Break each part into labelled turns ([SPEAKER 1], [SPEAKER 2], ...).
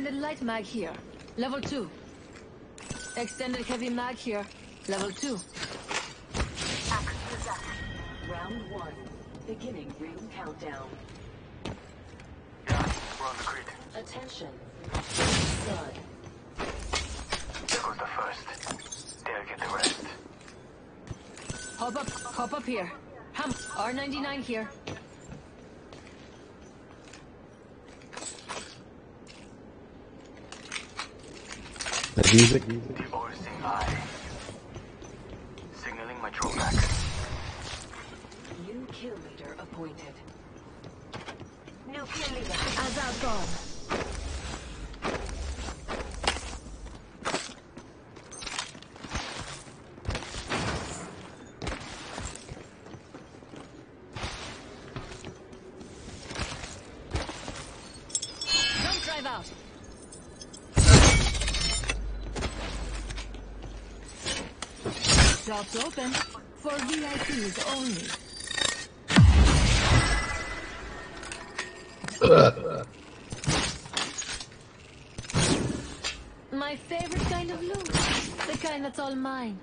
[SPEAKER 1] Extended light mag here. Level 2. Extended heavy mag here. Level 2.
[SPEAKER 2] Round 1. Beginning ring countdown.
[SPEAKER 3] Yeah, we're on the grid.
[SPEAKER 2] Attention. Blood.
[SPEAKER 3] There goes the first. They'll get the rest.
[SPEAKER 1] Hop up here. R99 here.
[SPEAKER 4] The music.
[SPEAKER 3] The overseeing eye. Signaling my drone back.
[SPEAKER 2] New kill leader appointed.
[SPEAKER 1] New kill leader. Azal gone. Don't drive out. Shops open for VIPs only. My favorite kind of loot. The kind that's all mine.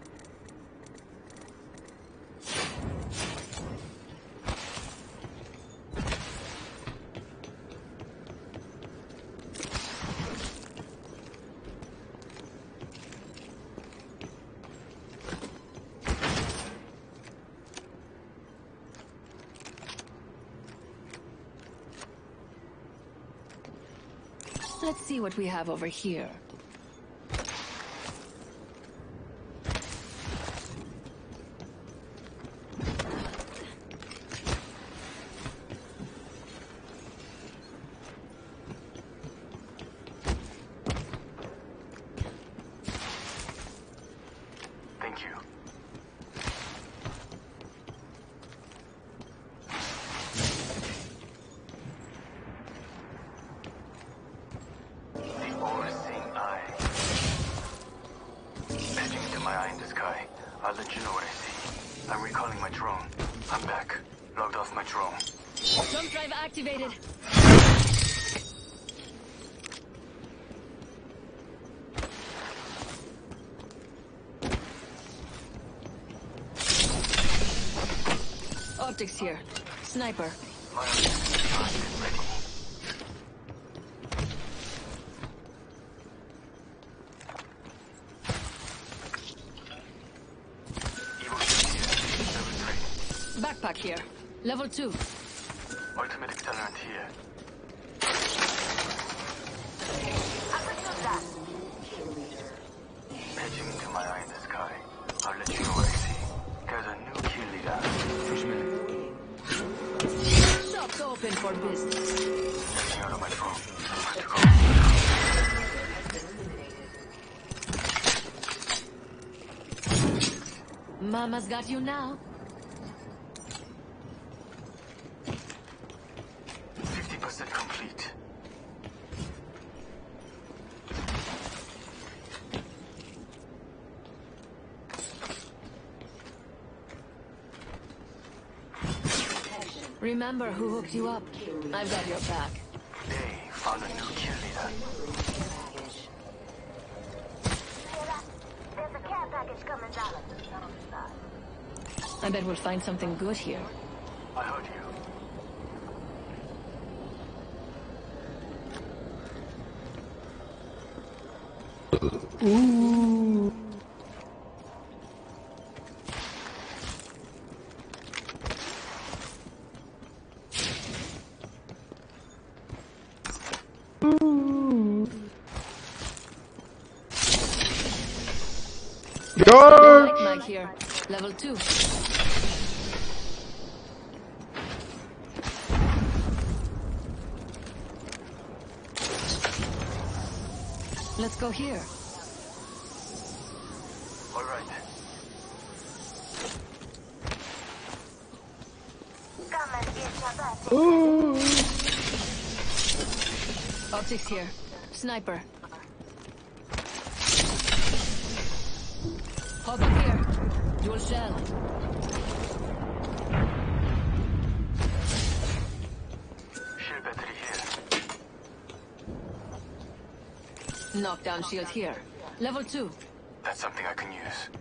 [SPEAKER 1] Let's see what we have over here.
[SPEAKER 3] Thank you. The overseeing eye. Edging into my eye in the sky. I'll let you know what I see. I'm recalling my drone. I'm back. Logged off my drone.
[SPEAKER 1] Jump drive activated. Optics here. Sniper.
[SPEAKER 3] My eyes ready. Evo shield here. Level 3.
[SPEAKER 1] Backpack here. Level 2.
[SPEAKER 3] Ultimate accelerant here.
[SPEAKER 2] Kill leader.
[SPEAKER 3] Edging into my eye in the sky. I'll let you know what I see. There's a new kill leader.
[SPEAKER 1] Shops open for business.
[SPEAKER 3] Checking out on my phone. To go.
[SPEAKER 1] Mama's got you now.
[SPEAKER 3] 50% complete.
[SPEAKER 1] Remember who hooked you up. I've got your back.
[SPEAKER 3] They found a new kill leader.
[SPEAKER 5] There's a care package coming down.
[SPEAKER 1] I bet we'll find something good here.
[SPEAKER 3] I heard you.
[SPEAKER 1] Light mag here. Level 2. Let's go here.
[SPEAKER 3] All right.
[SPEAKER 5] Come and get your back.
[SPEAKER 1] Optics here. Sniper. Hop up here. Dual shell.
[SPEAKER 3] Shield battery here.
[SPEAKER 1] Knockdown shield here. Level 2.
[SPEAKER 3] That's something I can use.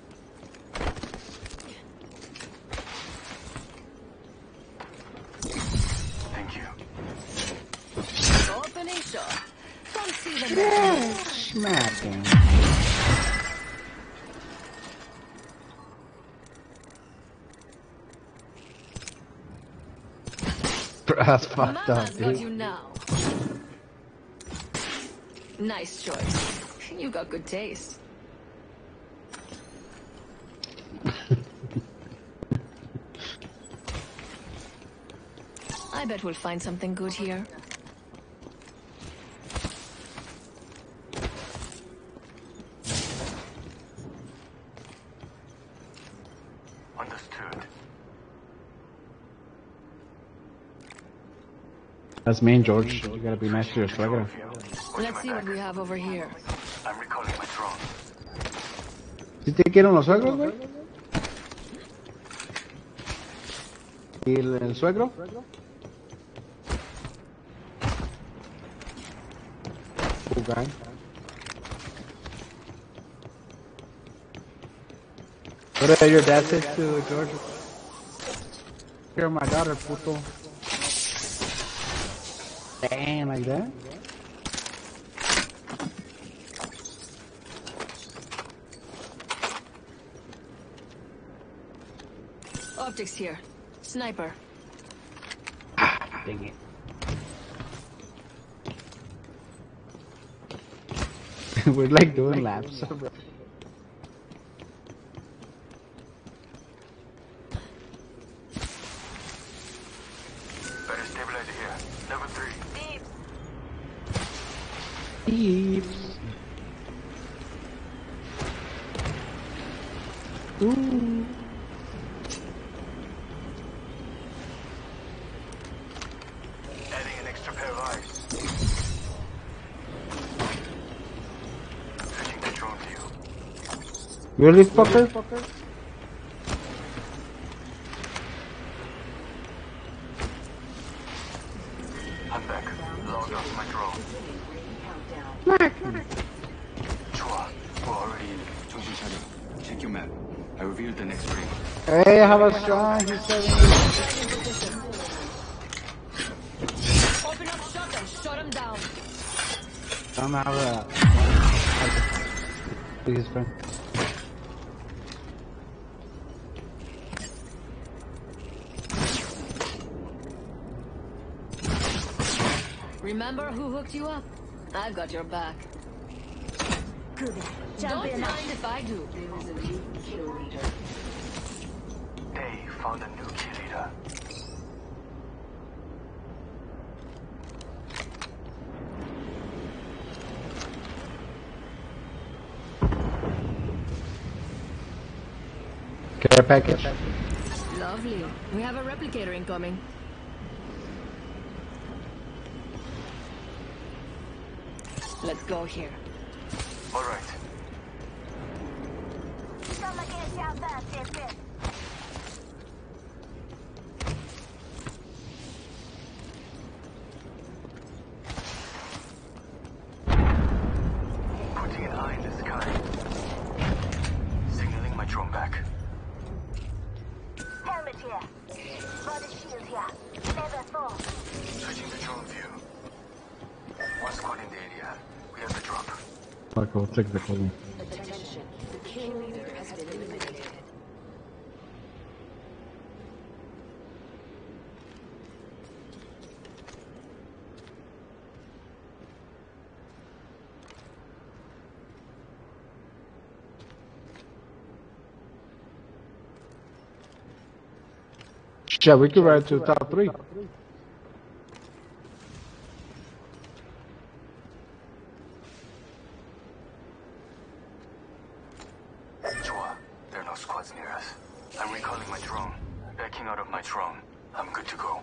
[SPEAKER 3] Thank you.
[SPEAKER 1] Opening shot. Come see them.
[SPEAKER 4] Yeah, smacking. That's fucked up,
[SPEAKER 1] Mama's got you
[SPEAKER 4] dude.
[SPEAKER 1] now. Nice choice. You got good taste. I bet we'll find something good here.
[SPEAKER 3] Understood.
[SPEAKER 4] That's mean, George. You gotta be nice to your swagger.
[SPEAKER 1] Let's see what we have over here.
[SPEAKER 3] I'm recalling my drone.
[SPEAKER 4] ¿Sí te quieren los suegros, güey? ¿Y el suegro? Okay. What did your dad say to George? You're my daughter, puto. Damn, like that?
[SPEAKER 1] Optics here. Sniper.
[SPEAKER 4] Dang it. We're like doing laps.
[SPEAKER 3] Better stabilizer here. Level 3.
[SPEAKER 4] Beeps. Ooh.
[SPEAKER 3] Adding an extra pair of eyes. Switching to drone view.
[SPEAKER 4] Really, fucker?
[SPEAKER 3] I'm back. Logged off my drone.
[SPEAKER 2] Countdown.
[SPEAKER 3] Chua, we're already in. 정신 차려. Check your map. I revealed the next ring.
[SPEAKER 4] Hey, how about Sean? He's 70.
[SPEAKER 1] Open up shot and shut him down.
[SPEAKER 4] I'm out of his friend.
[SPEAKER 1] Remember who hooked you up? I've got your back. Don't mind if I do.
[SPEAKER 2] There is a new kill leader.
[SPEAKER 3] They found a new kill leader.
[SPEAKER 4] Care package.
[SPEAKER 1] Lovely. We have a replicator incoming. Let's go here.
[SPEAKER 3] All right.
[SPEAKER 5] Come again, shout back, yes, yes.
[SPEAKER 3] Putting an eye in the sky. Signaling my drone back.
[SPEAKER 5] Helmet here. Body shield here. Level 4.
[SPEAKER 3] Switching to drone view. One squad in the area. We have the drop.
[SPEAKER 4] Fuck, I'll take the call.
[SPEAKER 2] Attention. The kill leader has been eliminated.
[SPEAKER 4] Shit, we could ride to the top 3.
[SPEAKER 3] Chua, there are no squads near us. I'm recalling my drone. Backing out of my drone. I'm good to go.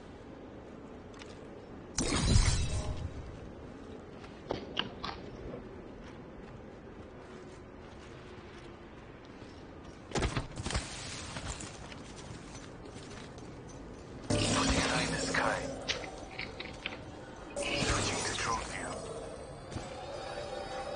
[SPEAKER 3] Putting an eye in the sky. Switching to drone view.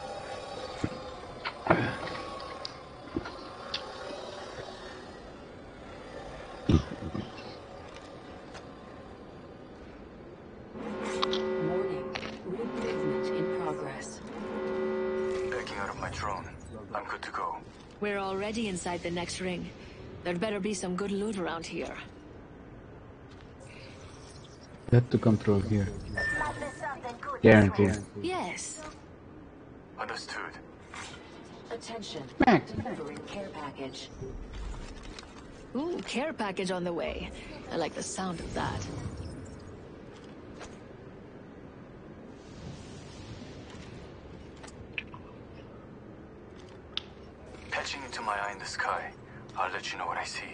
[SPEAKER 1] We're already inside the next ring. There'd better be some good loot around here.
[SPEAKER 4] You have to come through here.
[SPEAKER 5] Might be something good.
[SPEAKER 4] Guaranteed.
[SPEAKER 1] Yes.
[SPEAKER 3] Understood.
[SPEAKER 2] Attention.
[SPEAKER 4] Mac.
[SPEAKER 2] Delivering care package.
[SPEAKER 1] Ooh, care package on the way. I like the sound of that.
[SPEAKER 3] Patching into my eye in the sky. I'll let you know what I see.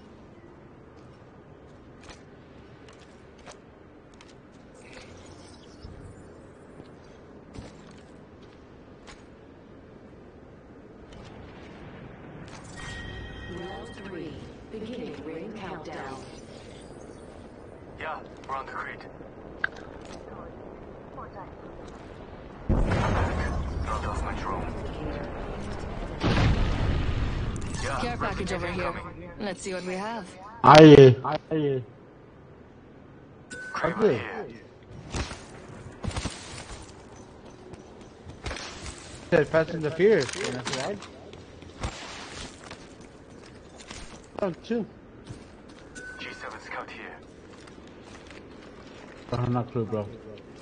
[SPEAKER 2] Round 3. Beginning ring countdown.
[SPEAKER 3] Yeah, we're on the grid. Logged off my drone. Yeah,
[SPEAKER 1] Care package over here.
[SPEAKER 3] incoming.
[SPEAKER 1] Let's see what we have.
[SPEAKER 4] Aye.
[SPEAKER 3] Kramer
[SPEAKER 4] Okay.
[SPEAKER 3] here.
[SPEAKER 4] Said Fast and the Furious. And that's right. Oh, two.
[SPEAKER 3] G7 scout here.
[SPEAKER 4] I have no clue, bro.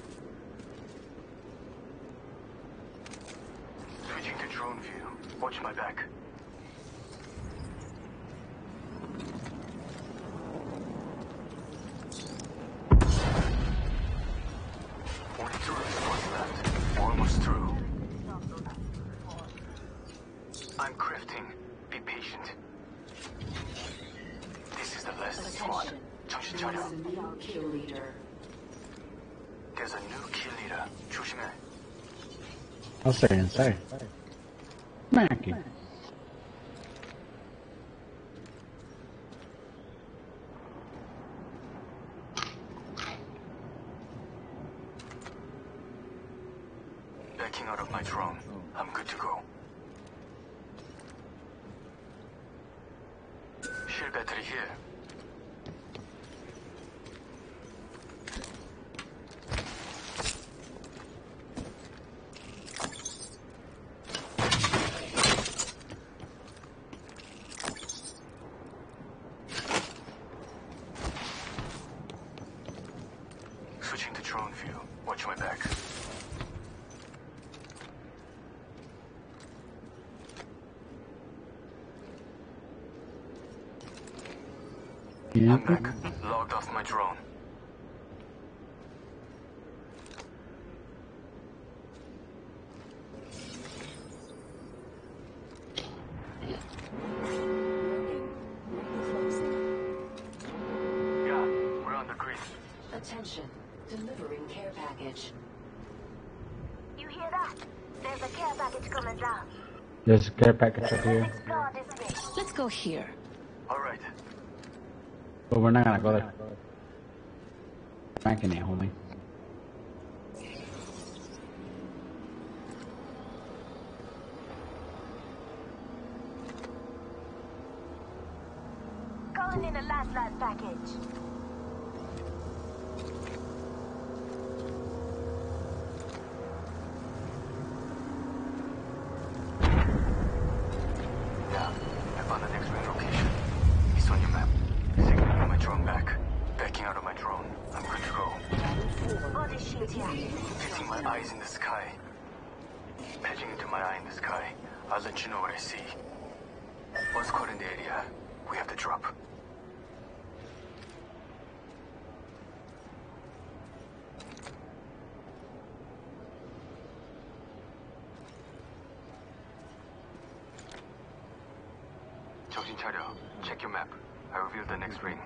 [SPEAKER 3] Switching to drone view. Watch my back. Only 2 response left. Almost through. I'm crafting. Be patient. This is the last squad. 정신 차려.
[SPEAKER 2] There's a new kill leader.
[SPEAKER 3] There's a new kill leader. 조심해.
[SPEAKER 4] I'll stay inside. Mackie.
[SPEAKER 3] Backing out of my drone. I'm good to go. Shield battery here. Switching to drone view. Watch my back. I'm back. Logged off my drone. Yeah, we're on the grid.
[SPEAKER 2] Attention. Delivering care package.
[SPEAKER 5] You hear that? There's a care package coming down.
[SPEAKER 4] There's a care package up here.
[SPEAKER 5] Let's guard this way.
[SPEAKER 1] Let's go here.
[SPEAKER 3] All right.
[SPEAKER 4] But we're not gonna go there. Macking it, homie.
[SPEAKER 5] Calling in a landline package.
[SPEAKER 3] Yeah, I found the next ring location. It's on your map. Signaling my drone back. Backing out of my drone. I'm good to go.
[SPEAKER 5] Body shield here.
[SPEAKER 3] Fixing my eyes in the sky. Patching into my eye in the sky. I'll let you know what I see. Once caught in the area, we have to drop. 정신 차려. Check your map. I reveal the next ring.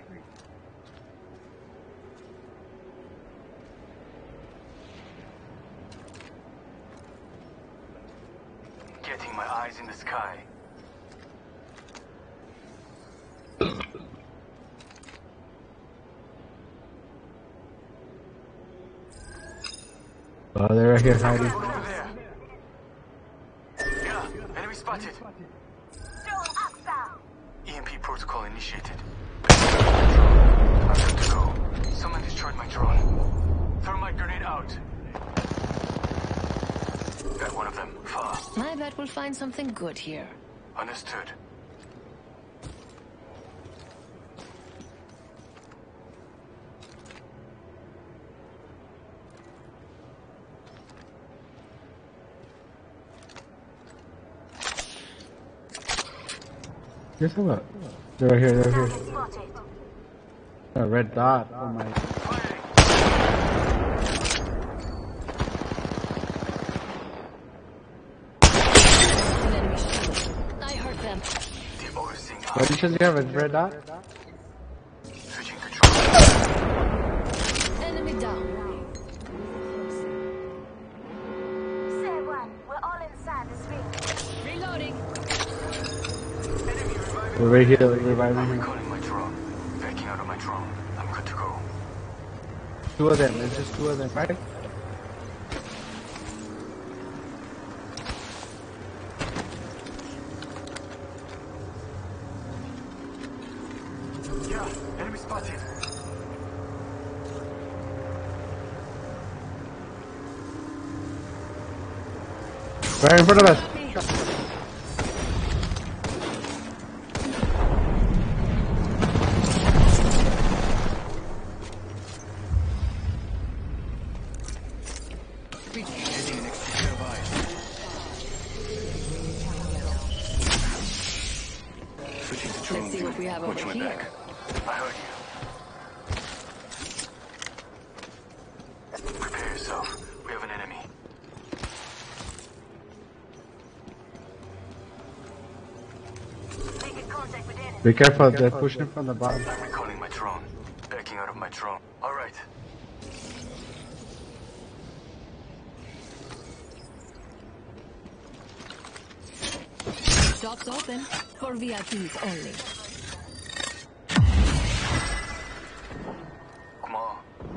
[SPEAKER 3] Getting my eyes in the sky.
[SPEAKER 4] Oh, they're right here hiding.
[SPEAKER 3] Over there. Yeah, enemy spotted.
[SPEAKER 5] Drone up down.
[SPEAKER 3] EMP protocol initiated. I'm good to go. Someone destroyed my drone. Thermite grenade out. Got one of them. Far.
[SPEAKER 1] I bet we'll find something good here.
[SPEAKER 3] Understood.
[SPEAKER 4] Yes, how about? They're right here, they're right
[SPEAKER 5] Target
[SPEAKER 4] here.
[SPEAKER 5] spotted.
[SPEAKER 4] A red dot. Oh my.
[SPEAKER 1] An enemy shield. I hurt them.
[SPEAKER 3] The overseeing
[SPEAKER 4] What did you have? A red dot?
[SPEAKER 3] switching to drone.
[SPEAKER 1] Enemy down.
[SPEAKER 5] Say one. We're all inside this ring.
[SPEAKER 1] Reloading.
[SPEAKER 4] We're right here, reviving him.
[SPEAKER 3] Recalling my drone. Backing out of my drone. I'm good to go.
[SPEAKER 4] Two of them, there's just two of them, right?
[SPEAKER 3] Yeah, enemy spotted.
[SPEAKER 4] Right in front of us.
[SPEAKER 3] Switching to drone.
[SPEAKER 1] Let's see what we have
[SPEAKER 3] Watch
[SPEAKER 1] over
[SPEAKER 3] my
[SPEAKER 1] here.
[SPEAKER 3] back. I heard you. Prepare yourself. We have an enemy.
[SPEAKER 5] Making contact with enemy.
[SPEAKER 4] Be careful, they're pushing from the bottom.
[SPEAKER 3] I'm recalling my drone. Backing out of my drone. All right.
[SPEAKER 1] Shops open for VIPs only.
[SPEAKER 3] Come on.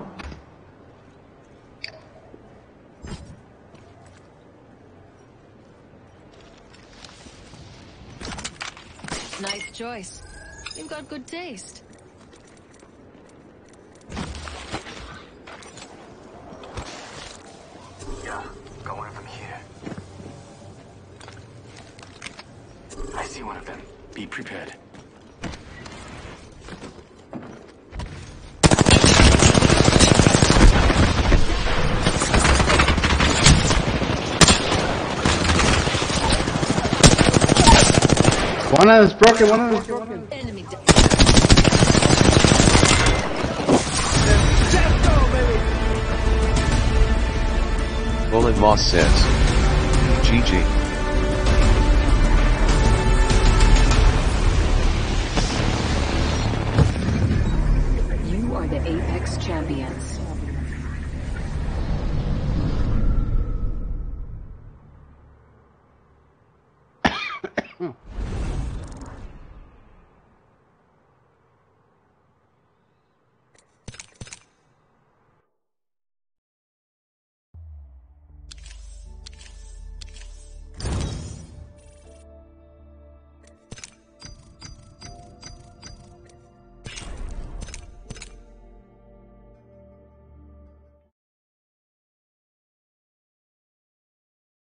[SPEAKER 1] Nice choice. You've got good taste.
[SPEAKER 3] Yeah, got one of them here. I see one of them. Be prepared.
[SPEAKER 4] One of them's broken, one of them's broken.
[SPEAKER 1] Enemy down.
[SPEAKER 6] Bullet Moss says, GG.
[SPEAKER 2] You are the Apex Champions.